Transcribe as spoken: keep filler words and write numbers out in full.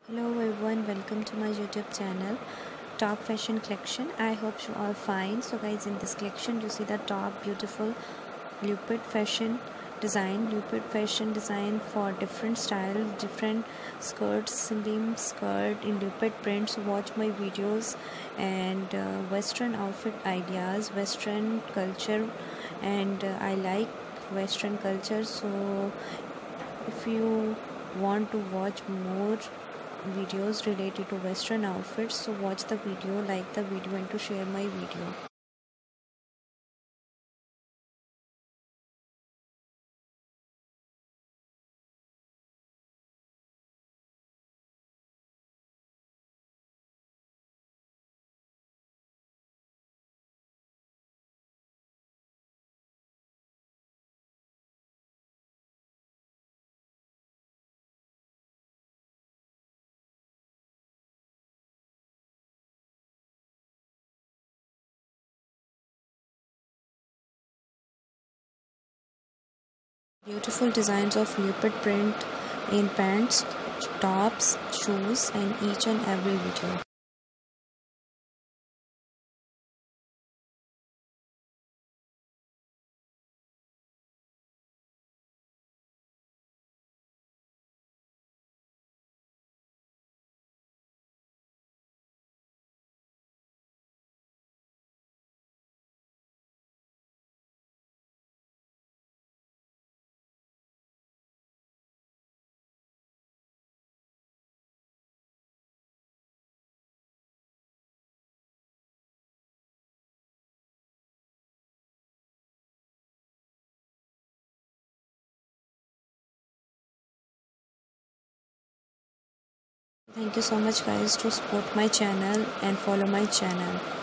Hello everyone, welcome to my YouTube channel Top Fashion Collection. I hope you are fine. So guys, in this collection you see the top beautiful leopard fashion design leopard fashion design for different style, different skirts, slim skirt in leopard print. So watch my videos and uh, western outfit ideas, western culture, and uh, I like western culture. So if you want to watch more videos related to western outfits, so watch the video, like the video, and to share my video. Beautiful designs of leopard print in pants, tops, shoes, and each and every video. Thank you so much guys to support my channel and follow my channel.